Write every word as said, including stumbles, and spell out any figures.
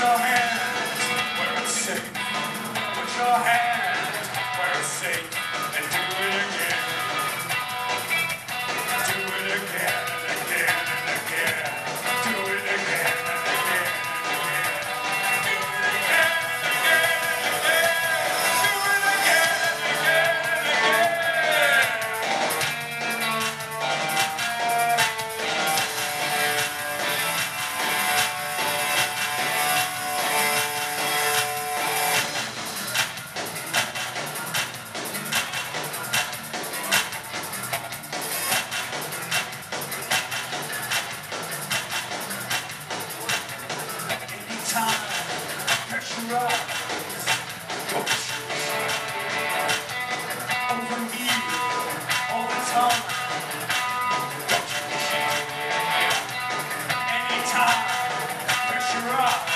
your hands where it's safe. Put your hands where it's safe and do it again. Do it again and again and again. Do it again and again and again. Do it again and again and again. Do it again and again and again. Time, pressure up, don't shoot over me all the time. Don't you shoot anytime, pressure up.